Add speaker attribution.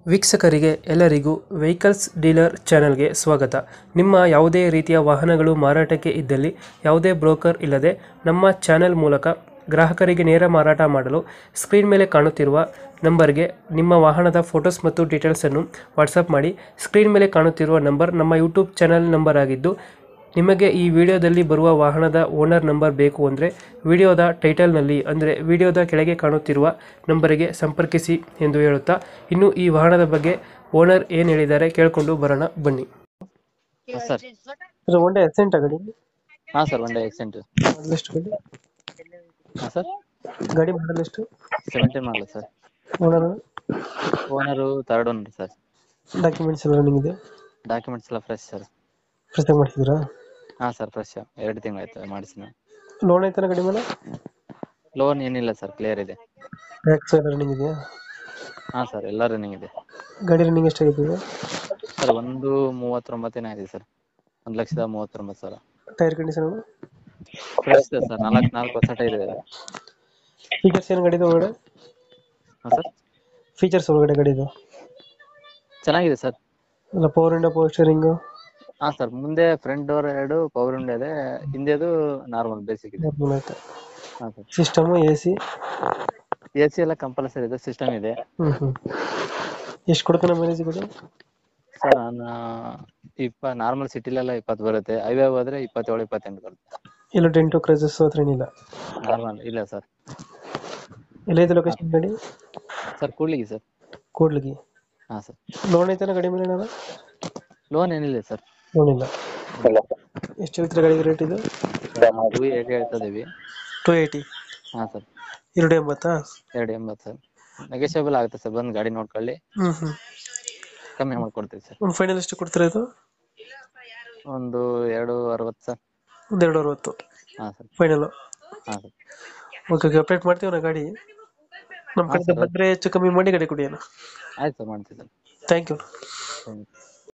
Speaker 1: ವೀಕ್ಷಕರಿಗೆ ಎಲ್ಲರಿಗೂ vehicles dealer ಚಾನೆಲ್ಗೆ ಸ್ವಾಗತ. ನಿಮ್ಮ ಯಾವುದೇ ರೀತಿಯ ವಾಹನಗಳು ಮಾರಾಟಕ್ಕೆ ಇದ್ದಲ್ಲಿ ಯಾವುದೇ ಬ್ರೋಕರ್ ಇಲ್ಲದೆ ನಮ್ಮ ಚಾನೆಲ್ ಮೂಲಕ ಗ್ರಾಹಕರಿಗೆ ನೇರ ಮಾರಾಟ ಮಾಡಲು ಸ್ಕ್ರೀನ್ ಮೇಲೆ ಕಾಣುತ್ತಿರುವ ನಂಬರ್ಗೆ ನಿಮ್ಮ ವಾಹನದ ಫೋಟೋಸ್ ಮತ್ತು ಡೀಟೇಲ್ಸನ್ನು ವಾಟ್ಸಪ್ ಮಾಡಿ. ಸ್ಕ್ರೀನ್ ಮೇಲೆ ಕಾಣುತ್ತಿರುವ ನಂಬರ್ ನಮ್ಮ ಯೂಟ್ಯೂಬ್ ಚಾನೆಲ್ ನಂಬರ್ ಆಗಿದ್ದು, ನಿಮಗೆ ಈ ವಿಡಿಯೋದಲ್ಲಿ ಬರುವ ವಾಹನದ ಓನರ್ ನಂಬರ್ ಬೇಕು ಅಂದರೆ ವಿಡಿಯೋದ ಟೈಟಲ್ನಲ್ಲಿ ಅಂದರೆ ವಿಡಿಯೋದ ಕೆಳಗೆ ಕಾಣುತ್ತಿರುವ ನಂಬರಿಗೆ ಸಂಪರ್ಕಿಸಿ ಎಂದು ಹೇಳುತ್ತಾ, ಇನ್ನು ಈ ವಾಹನದ ಬಗ್ಗೆ ಓನರ್ ಏನು ಹೇಳಿದ್ದಾರೆ ಕೇಳಿಕೊಂಡು ಬರೋಣ ಬನ್ನಿ.
Speaker 2: ಸರ್
Speaker 1: ಇದು ಒಂದೇ ಎಕ್ಸೆಂಟ್ ಗಾಡಿ
Speaker 2: ಹಾಂ sir one day Xcent
Speaker 1: model ಎಷ್ಟು ಗಾಡಿ?
Speaker 2: ಹಾಂ ಸರ್
Speaker 1: ಗಾಡಿ ಮಾಡಲ್ ಎಷ್ಟು?
Speaker 2: 17 ಮಾಡಲ sir.
Speaker 1: Owner
Speaker 2: owner third owner sir.
Speaker 1: Documents ಎಲ್ಲ ರನ್ನಿಂಗ್ ಇದೆ?
Speaker 2: ಡಾಕ್ಯುಮೆಂಟ್ಸ್ ಎಲ್ಲ ಫ್ರೆಶ್ ಸರ್.
Speaker 1: ಫ್ರೆಶ್ ಆಗಿ ಮಾಡಿಸಿದ್ರಾ?
Speaker 2: ಹಾಂ ಸರ್ ಫ್ರೆಶ್ 2 ತಿಂಗಳಾಯ್ತು ಮಾಡಿಸಿನ.
Speaker 1: ಲೋನ್ ಐತನ ಗಾಡಿ ಮೇಲೆ?
Speaker 2: ಲೋನ್ ಏನಿಲ್ಲ ಸರ್, ಕ್ಲಿಯರ್ ಇದೆ.
Speaker 1: ಟ್ಯಾಕ್ಸ್ ಎಲ್ಲ ರನ್ನಿಂಗ್ ಇದೆಯಾ?
Speaker 2: ಹಾಂ ಸರ್ ಎಲ್ಲ ರನ್ನಿಂಗ್ ಇದೆ.
Speaker 1: ಗಾಡಿ ರನ್ನಿಂಗ್ ಎಷ್ಟಾಗಿದೆ
Speaker 2: ಸರ್ 139 ಆಗಿದೆ sir. 1,39,000.
Speaker 1: Tyre condition?
Speaker 2: Fresh sir, 4 ಹೊಸ ಟೈರ್ ಇದೆ.
Speaker 1: ಫೀಚರ್ಸ್ ಏನು ಗಾಡಿದು ಒಳಗಡೆ?
Speaker 2: ಹಾಂ ಸರ್
Speaker 1: ಫೀಚರ್ಸ್ ಒಳಗಡೆ ಗಾಡಿದು
Speaker 2: ಚೆನ್ನಾಗಿದೆ ಸರ್.
Speaker 1: ಇಲ್ಲ ಪವರ್ ಇಂಡೋ, ಪವರ್ ಸ್ಟೀರಿಂಗ್?
Speaker 2: ಹಾಂ ಸರ್, ಮುಂದೆ ಫ್ರಂಟ್ ಡೋರ್ 2 ಪವರ್ ವಿಂಡೋ ಇದೆ, ಹಿಂದೆದು ನಾರ್ಮಲ್ ಬೇಸಿಕ್ ಇದೆ. ಹಾಂ ಸರ್.
Speaker 1: System AC?
Speaker 2: AC ಎಲ್ಲ ಕಂಪಲ್ಸರಿ ಇದೆ, ಸಿಸ್ಟಮ್ ಇದೆ.
Speaker 1: ಎಷ್ಟು ಕೊಡ್ತಾನೆ ಮೈಲೇಜ್ ಗಾಡಿ?
Speaker 2: ಸರ್ ನಾನು ನಾರ್ಮಲ್ ಸಿಟಿಲೆಲ್ಲ 20 ಬರುತ್ತೆ, ಹೈವೇ ಹೋದ್ರೆ 27-28 ಬರುತ್ತೆ.
Speaker 1: ಎಲ್ಲ ಡೆಂಟು ಕ್ರೈಸಸ್ ಹತ್ರ ಏನಿಲ್ಲ?
Speaker 2: ನಾರ್ಮಲ್ ಇಲ್ಲ ಸರ್.
Speaker 1: ಎಲ್ಲೈತೆ ಲೊಕೇಶನ್ ಗಾಡಿ?
Speaker 2: Sir Kudligi sir.
Speaker 1: ಕೂಡ್ಲಿಗಿ?
Speaker 2: ಹಾಂ ಸರ್.
Speaker 1: ಲೋನ್ ಐತನ ಗಾಡಿ ಮೇಲೆ ಏನಾರ?
Speaker 2: ಲೋನ್ ಏನಿಲ್ಲ ಸರ್.
Speaker 1: ಲೋನ್ ಇಲ್ಲ. ಎಷ್ಟು ಹೇಳ್ತೀರಾ ಗಾಡಿಗೆ ರೇಟ್ ಇದು?
Speaker 2: 280 ಹೇಳ್ತಾ ಇದೀವಿ.
Speaker 1: 280?
Speaker 2: ಹಾಂ ಸರ್.
Speaker 1: 280?
Speaker 2: 280 ಸರ್. ನೆಗೋಷಿಯಬಲ್ ಆಗುತ್ತೆ ಸರ್, ಬಂದು ಗಾಡಿ ನೋಡ್ಕೊಳ್ಳಿ ಕಮ್ಮಿ ಮಾಡ್ಕೊಡ್ತೀವಿ ಸರ್.
Speaker 1: ಒಂದು ಫೈನಲ್ ಎಷ್ಟು ಕೊಡ್ತೀರಾ ಇದು?
Speaker 2: ಒಂದು 260 ಸರ್.
Speaker 1: ಒಂದು 260?
Speaker 2: ಹಾಂ ಸರ್.
Speaker 1: ಫೈನಲ್?
Speaker 2: ಹಾಂ ಸರ್.
Speaker 1: ಓಕೆ, ಅಪ್ಡೇಟ್ ಮಾಡ್ತೀವಿ ನಾ ಗಾಡಿ. ನಮ್ಮ ಕಡೆ ಬಂದರೆ ಹೆಚ್ಚು ಕಮ್ಮಿ ಮಾಡಿ ಗಾಡಿ ಕೊಡಿ ಅಣ್ಣ.
Speaker 2: ಆಯ್ತು ಸರ್, ಮಾಡ್ತೀವಿ sir.
Speaker 1: Thank you.
Speaker 2: Thank you.